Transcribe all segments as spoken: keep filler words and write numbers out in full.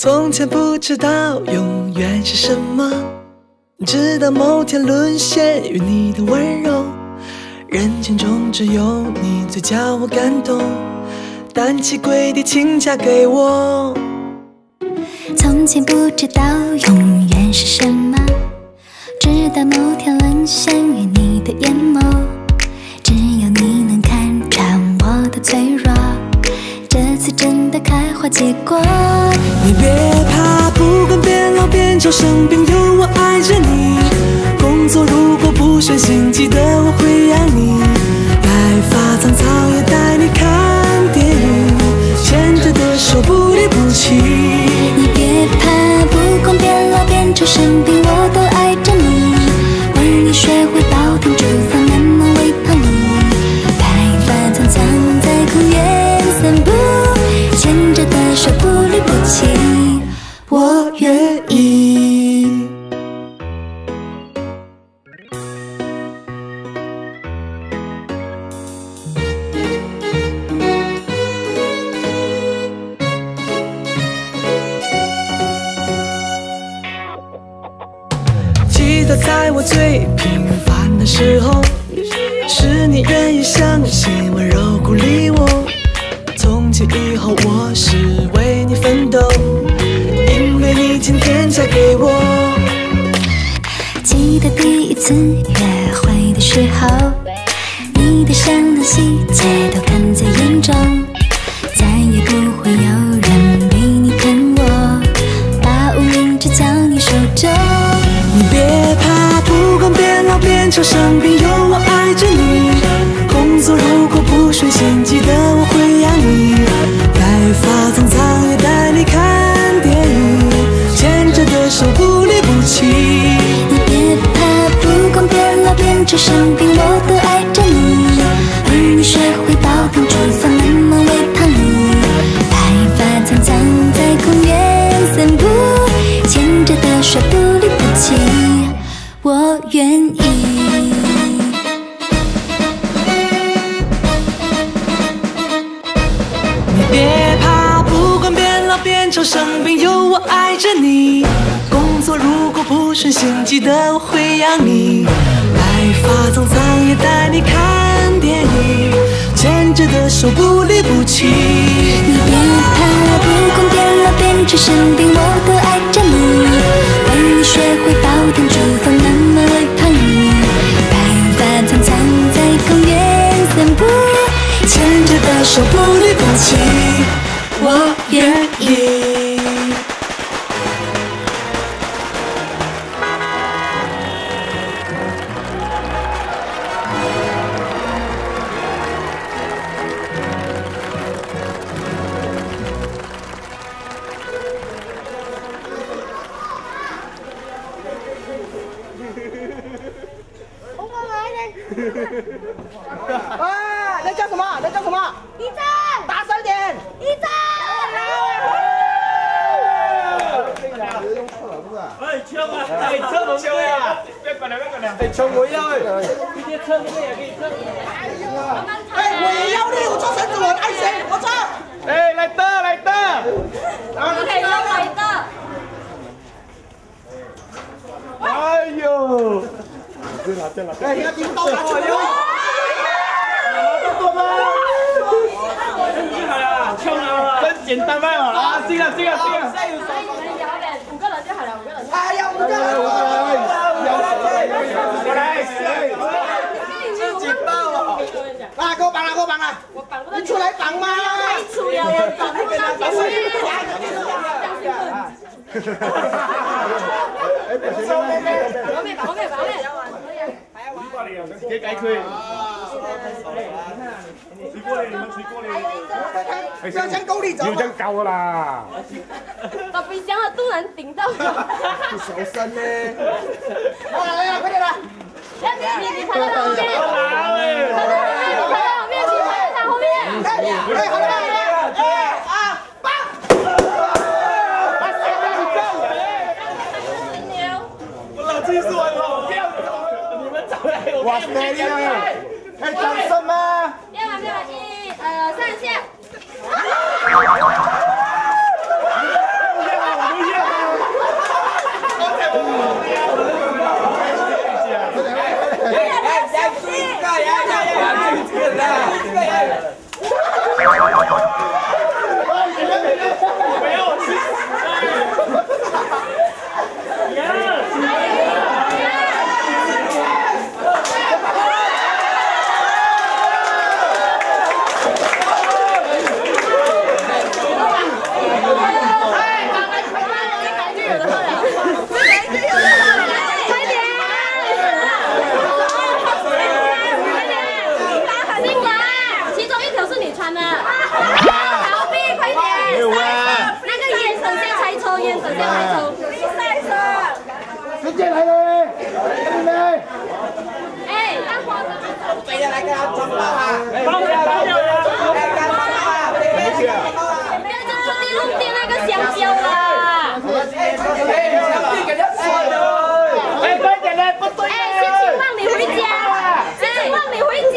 从前不知道永远是什么，直到某天沦陷于你的温柔。人群中只有你最叫我感动，单膝跪地请嫁给我。 从前不知道永远是什么，直到某天沦陷于你的眼眸。只有你能看穿我的脆弱，这次真的开花结果。 你别怕，不管变老变丑生病，有我爱着你。工作如果不顺心，记得我会养你。白发苍苍也带你看电影，牵着的手不离不弃。 你别怕，不管变老变丑生病，我都爱着你。为你学会煲汤煮饭，慢慢喂胖你。白发苍苍在公园散步，牵着的手不离不弃，我愿意。 记得在我最平凡的时候，是你愿意相信温柔鼓励我。从今以后我是为你奋斗，因为你今天嫁给我。 记得第一次约会的时候，你的善良细节都看在眼中，再也不会有人比你疼我，把无名指交你手中。 你别怕，不管变老变丑生病，有我爱着你。工作如果不顺心，记得我会养你。白发苍苍也带你看电影，牵着的手不离不弃。 你别怕，不管变老变丑生病，我都爱着你。为你学会煲汤煮饭，慢慢喂胖你。白发苍苍在公园散步，牵着的手不离不弃，我愿意。 你别怕，不管变老变丑生病，有我爱着你。工作如果不顺心，记得我会养你。白发苍苍也带你看电影，牵着的手不离不弃。 你别怕，不管变老变丑生病，我都爱着你。为你学会煲汤煮饭，慢慢喂胖你。白发苍苍在公园散步，牵着的手不离不弃，我愿意。 啊！那叫什么？那叫什么？ 一张， 大声点！ 一张。 哎，枪啊！哎，枪龙枪啊！别管了，别管了。哎，枪我要哎！直接车那个也可以车。 哎，我也要你，我做绳子，我爱谁？我做。 哎，来的，来的。 你可以让我一个。 哎呦！ 哎，你要听到打球。 真简单嘛！啊，行了，行了，行了。 五个人就好了，五个人。 哎呀，五个人，五个人， 我来，自己抱啊！ 啊，给我绑了，给我绑了。 我绑不到。 你出来绑嘛！ 太粗了，我绑不到。我没绑，我没绑，我没绑。 自己解決。水過嚟，你們水過嚟。 要將高力走。 要將夠噶啦。 把冰箱的都能頂到。 不小聲呢。來來來，快點來！ 你你你排在他後面。排在後面，排在後面，你排在他後面。 哎，好了，哎啊，綁！ 我老技術很好，不要你們找來我。哇塞呀！哎，掌聲嗎？ 要嗎？要嗎？一呃三下。 有的喝了，这个已经有的喝了，快点！快点！新闻，其中一条是你穿的，逃避，快点！那个烟等下才抽，烟等下才抽。 时间来了，来来。 哎，大花哥， 飞下来给他装爆啊！ 包掉，包掉呀！ 哎，干嘛啊？ 没事。 不要就注定弄掉那个香蕉啦！ 哎，香槟给人家吃的。 哎，快点来，不对。 哎，心情让你回家，心情让你回家。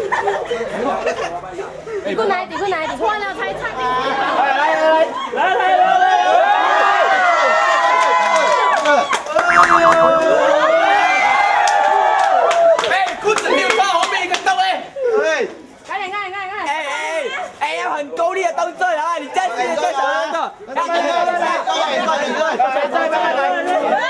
你过来，你过来，你换了才唱。 来来来来来来来。 哎，裤子没有穿后面一个洞哎。 快点，快点，快点，快点！ 哎哎哎，要很够力的动作啊！你这样子做什么动作？来来来来来来来来来！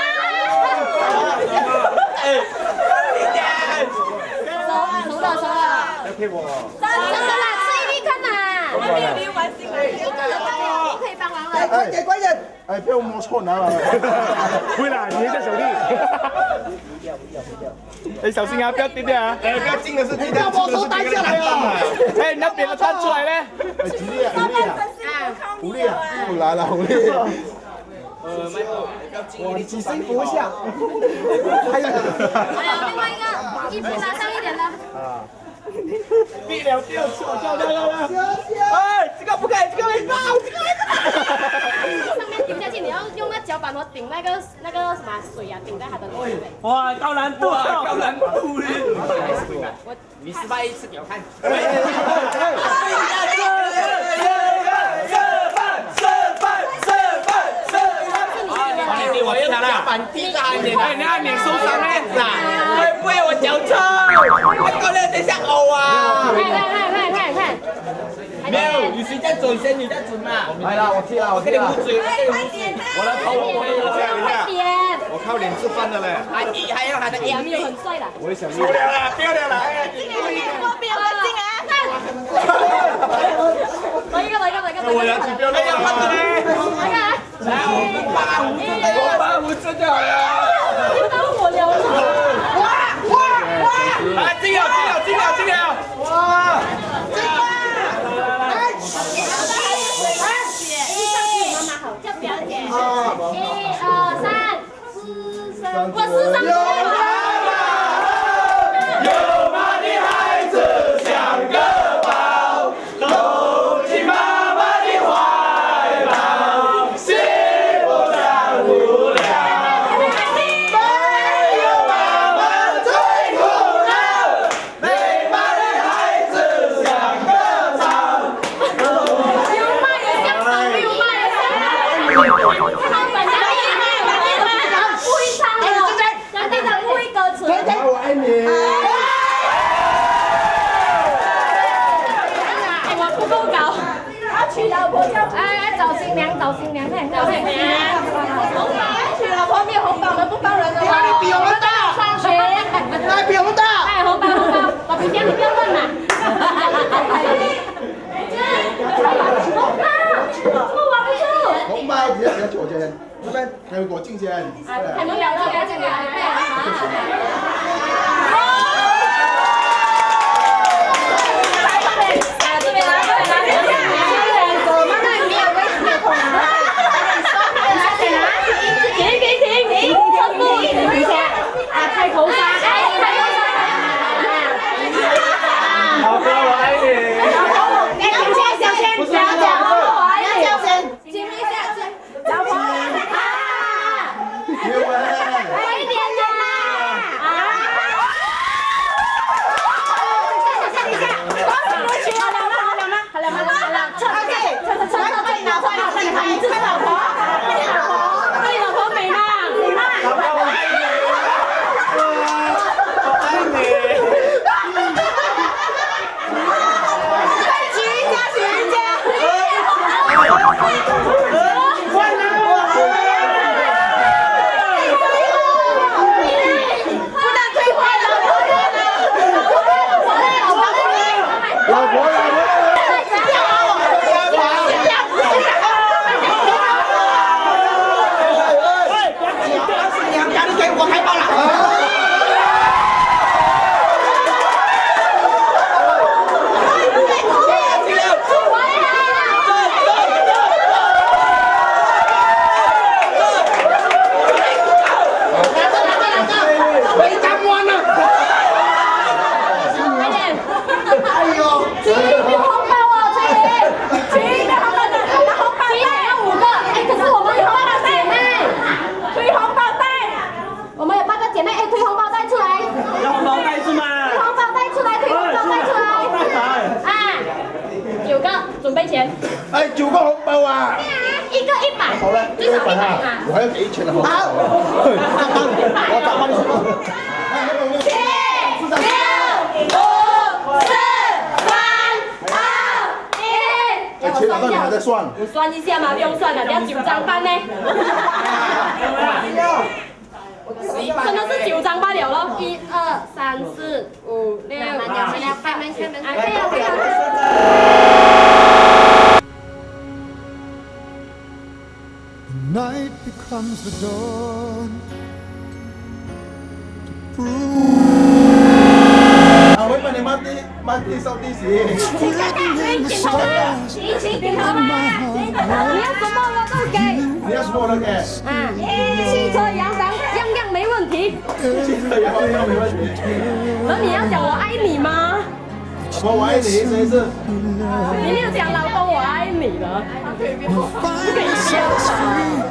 哎，一点。 熟熟了，熟了。 要骗我？ 真的啦，吃一粒看呐。那边没有玩新来，一个人不可以帮忙了。 快点快点！ 哎，不要摸错拿了。会啦，你一个手力。哎，小心啊，不要跌掉啊！哎，不要进的是跌掉，摸错带下来啊！哎，那别的弹出来呢？哎，吉利啊，狐狸啊，狐狸啊，又来了狐狸。 哇，你起身扶一下。 还有另外一个衣服拿上一点的。 啊。第两第二次，跳跳跳跳！ 哎，这个不可以，这个没爆，这个没爆。 上面顶下去，你要用那脚板头顶那个那个什么水啊，顶在它的头上。 哇，高难度啊，高难度嘞！我你示范一次给我看。示范示范示范示范！你我用脚板踢他一点，哎，你按脸受伤了是啊？会不会我脚臭？高亮等下呕啊！ 快快快快快快！ 没有，你谁在准先，你在准嘛。来了，我踢了，我给你捂嘴，我给你捂嘴。我来头，我可以了， 快点！ 我靠脸吃饭的嘞。 还还有他的眼没有很帅的。 我也想。漂亮了，漂亮了！哎， 不要进啊！来一个，来一个，来一个！ 我要举标了，要看的嘞。 来个， 来，我们八五针的，我八五针就好了。 你当我聊了。 哇哇哇！来，进了，进了，进了，进了！哇！进了！来， 妈妈好，叫表姐。一二三，四三，我四三。 有妈的孩子像个宝，搂进妈妈的怀抱，幸福的无聊。没有妈妈最苦恼，没妈的孩子像个草。 有妈也像草，有妈也像草。他们本来不会唱的，人家的不会歌词。 我爱你。 不够高，他娶老婆叫哎，找新娘，找新娘，看找新娘。娶老婆没有红包的不包人的。 你比我们大， 上学， 那比我们大。 哎，红包红包，我比你不要问嘛。红包，怎么玩不住？ 红包只要只要九千，这边还有果敬先。 还能聊到聊这个，头发，哎，太头发老婆，我爱你。 老婆，哎，小仙，小仙，不要讲，我爱你。小仙，亲一下，老婆，啊， 别闻。 快一点啦！啊！ 九个红包啊！ 一个一百， 好了， 最少一百啊！ 我还要给一千的红包。好，我找帮你说。七、六、五、四、三、二、一。钱拿到你还在算？ 我算一下嘛，不用算了，要九张半呢。真的是九张半了咯，一二三四五六，慢点，慢点，开门，开门，啊，可以了，可以了。 Night becomes the dawn. 啊，我帮你抹地，抹地扫地时。 你看看，你点头吗？你请点头吗？你要什么我都给。 你要什么我都给。 啊，汽车、洋房，样样没问题。 汽车、洋房样没问题。 那你要讲我爱你吗？ 我我爱你，谁是？ 你没有讲老公我爱你的。不可以笑的。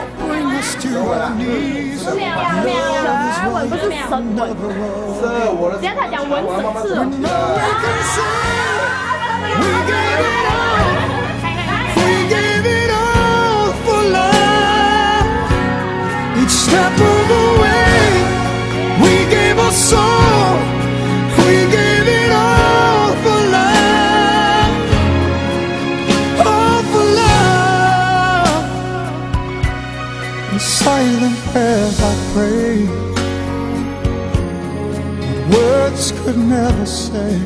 喵呀喵呀！吻不是神吻， 是我的。 只要他讲吻是是。 Silent prayers I pray, words could never say.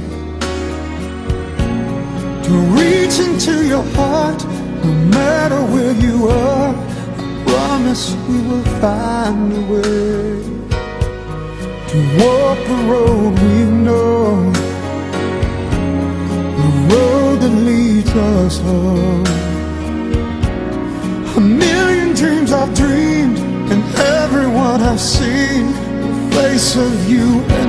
To reach into your heart, no matter where you are, I promise we will find a way to walk the road we know, the road that leads us home. A million dreams I've dreamed, and everyone I've seen, the face of you